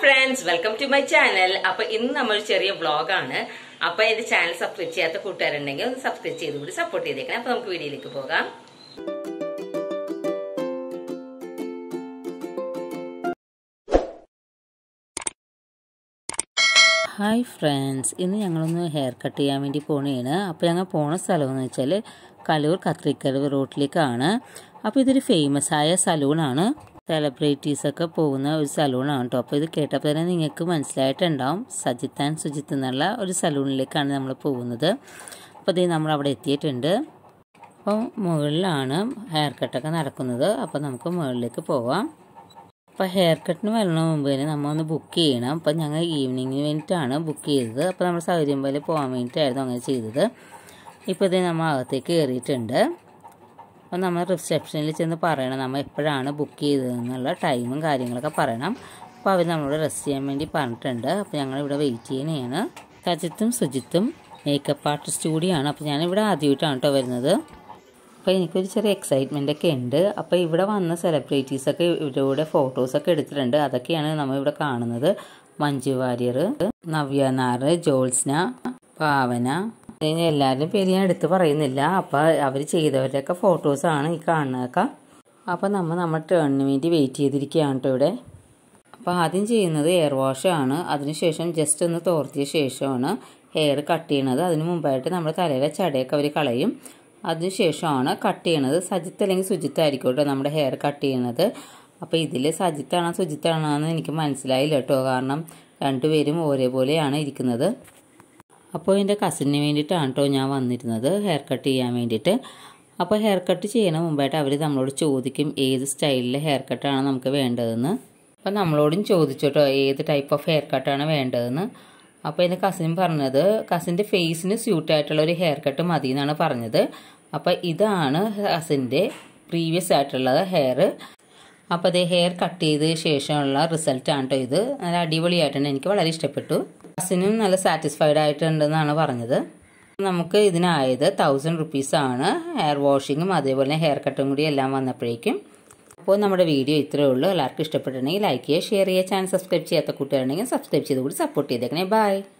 friends, welcome to my channel. അപ്പോൾ ഇന്ന് നമ്മൾ ചെറിയ വ്ലോഗ് ആണ്. അപ്പോൾ എൻ്റെ ചാനൽ സബ്സ്ക്രൈബ് ചെയ്യാത്ത കൂട്ടുകാരുണ്ടെങ്കിൽ ഒന്ന് സബ്സ്ക്രൈബ് ചെയ്ത് കൂടി സപ്പോർട്ട് ചെയ്തേക്കണം. അപ്പോൾ നമുക്ക് വീഡിയോയിലേക്ക് പോകാം. ഹായ് ഫ്രണ്ട്സ്, ഇന്ന് ഞങ്ങളൊന്ന് ഹെയർ കട്ട് ചെയ്യാൻ വേണ്ടി പോണേണ്. അപ്പോൾ ഞങ്ങൾ പോണ സ്ഥലമെന്ന് വെച്ചാൽ കലൂർ കത്രിക്കടവ് റോഡിലേക്കാണ്. അപ്പോൾ ഇതൊരു ഫേമസ് ആയ സലൂണാണ്. സെലിബ്രിറ്റീസൊക്കെ പോകുന്ന ഒരു സലൂണാണ് കേട്ടോ. അപ്പോൾ ഇത് കേട്ടപ്പോൾ തന്നെ നിങ്ങൾക്ക് മനസ്സിലായിട്ടുണ്ടാവും, സജിത്ത് ആൻഡ് സുജിത്ത് എന്നുള്ള ഒരു സലൂണിലേക്കാണ് നമ്മൾ പോകുന്നത്. അപ്പോൾ ഇത് നമ്മളവിടെ എത്തിയിട്ടുണ്ട്. അപ്പോൾ മുകളിലാണ് ഹെയർ കട്ടൊക്കെ നടക്കുന്നത്. അപ്പോൾ നമുക്ക് മുകളിലേക്ക് പോവാം. അപ്പോൾ ഹെയർ കട്ടിന് വരണ മുമ്പ് തന്നെ നമ്മൾ ഒന്ന് ബുക്ക് ചെയ്യണം. അപ്പോൾ ഞങ്ങൾ ഈവനിങ്ങിന് വേണ്ടിയിട്ടാണ് ബുക്ക് ചെയ്തത്. അപ്പോൾ നമ്മൾ സൗകര്യം പോലെ പോകാൻ വേണ്ടിയിട്ടായിരുന്നു അങ്ങനെ ചെയ്തത്. ഇപ്പോൾ ഇത് നമ്മൾ അകത്തേക്ക് കയറിയിട്ടുണ്ട്. അപ്പോൾ നമ്മൾ റിസപ്ഷനിൽ ചെന്ന് പറയണം നമ്മൾ എപ്പോഴാണ് ബുക്ക് ചെയ്തതെന്നുള്ള ടൈമും കാര്യങ്ങളൊക്കെ പറയണം. അപ്പോൾ അവർ നമ്മളോട് റെസ്റ്റ് ചെയ്യാൻ വേണ്ടി പറഞ്ഞിട്ടുണ്ട്. അപ്പോൾ ഞങ്ങളിവിടെ വെയിറ്റ് ചെയ്യുന്നതാണ്. സജിത്തും സുജിത്തും മേക്കപ്പ് ആർട്ടിസ്റ്റ് കൂടിയാണ്. അപ്പോൾ ഞാനിവിടെ ആദ്യമായിട്ടാണ് കേട്ടോ വരുന്നത്. അപ്പോൾ എനിക്കൊരു ചെറിയ എക്സൈറ്റ്മെൻ്റ് ഒക്കെ ഉണ്ട്. അപ്പോൾ ഇവിടെ വന്ന സെലിബ്രിറ്റീസൊക്കെ ഇവരുടെ ഫോട്ടോസൊക്കെ എടുത്തിട്ടുണ്ട്. അതൊക്കെയാണ് നമ്മളിവിടെ കാണുന്നത്. മഞ്ജു വാര്യർ, നവ്യ നായർ, ജോത്സ്ന, ഭാവന, എല്ലാവരുടെയും പേര് ഞാൻ എടുത്ത് പറയുന്നില്ല. അപ്പോൾ അവർ ചെയ്തവരുടെയൊക്കെ ഫോട്ടോസാണ് ഈ കാണുന്നതൊക്കെ. അപ്പോൾ നമ്മൾ ടേണിന് വേണ്ടി വെയിറ്റ് ചെയ്തിരിക്കുകയാണ് കേട്ടോ ഇവിടെ. അപ്പോൾ ആദ്യം ചെയ്യുന്നത് ഹെയർ വാഷാണ്. അതിനുശേഷം ജസ്റ്റ് ഒന്ന് തോർത്തിയ ശേഷമാണ് ഹെയർ കട്ട് ചെയ്യണത്. അതിന് മുമ്പായിട്ട് നമ്മുടെ തലയിലെ ചടയൊക്കെ അവർ കളയും. അതിനുശേഷമാണ് കട്ട് ചെയ്യണത്. സജിത്ത് അല്ലെങ്കിൽ സുജിത്ത് ആയിരിക്കും കേട്ടോ നമ്മുടെ ഹെയർ കട്ട് ചെയ്യണത്. അപ്പോൾ ഇതിൽ സജിത്താണോ സുജിത്താണോ എന്ന് എനിക്ക് മനസ്സിലായില്ല കേട്ടോ, കാരണം രണ്ടുപേരും ഒരേപോലെയാണ് ഇരിക്കുന്നത്. അപ്പോൾ എൻ്റെ കസിന് വേണ്ടിയിട്ടാണ് കേട്ടോ ഞാൻ വന്നിരുന്നത് ഹെയർ കട്ട് ചെയ്യാൻ വേണ്ടിയിട്ട്. അപ്പോൾ ഹെയർ കട്ട് ചെയ്യണ മുമ്പായിട്ട് അവർ നമ്മളോട് ചോദിക്കും ഏത് സ്റ്റൈലിലെ ഹെയർ കട്ടാണ് നമുക്ക് വേണ്ടതെന്ന്. അപ്പോൾ നമ്മളോടും ചോദിച്ചു കേട്ടോ ഏത് ടൈപ്പ് ഓഫ് ഹെയർ കട്ടാണ് വേണ്ടതെന്ന്. അപ്പോൾ എൻ്റെ കസിൻ പറഞ്ഞത് കസിൻ്റെ ഫേസിന് സ്യൂട്ടായിട്ടുള്ള ഒരു ഹെയർ കട്ട് മതി എന്നാണ് പറഞ്ഞത്. അപ്പോൾ ഇതാണ് കസിൻ്റെ പ്രീവിയസ് ആയിട്ടുള്ള ഹെയർ. അപ്പോൾ അതേ ഹെയർ കട്ട് ചെയ്ത ശേഷമുള്ള റിസൾട്ടാണ് കേട്ടോ ഇത്. നല്ല അടിപൊളിയായിട്ടുണ്ട്, എനിക്ക് വളരെ ഇഷ്ടപ്പെട്ടു. കസിനും നല്ല സാറ്റിസ്ഫൈഡ് ആയിട്ടുണ്ടെന്നാണ് പറഞ്ഞത്. നമുക്ക് ഇതിനായത് 1000 റുപ്പീസാണ് ഹെയർ വാഷിങ്ങും അതേപോലെ ഹെയർ കട്ടും കൂടി എല്ലാം വന്നപ്പോഴേക്കും. അപ്പോൾ നമ്മുടെ വീഡിയോ ഇത്രയേ ഉള്ളൂ. എല്ലാവർക്കും ഇഷ്ടപ്പെട്ടിട്ടുണ്ടെങ്കിൽ ലൈക്ക് ചെയ്യുക, ഷെയർ ചെയ്യുക. ചാനൽ സബ്സ്ക്രൈബ് ചെയ്യാത്ത കൂട്ടുകാരുണ്ടെങ്കിൽ സബ്സ്ക്രൈബ് ചെയ്ത് കൂടി സപ്പോർട്ട് ചെയ്തേക്കണേ. ബൈ.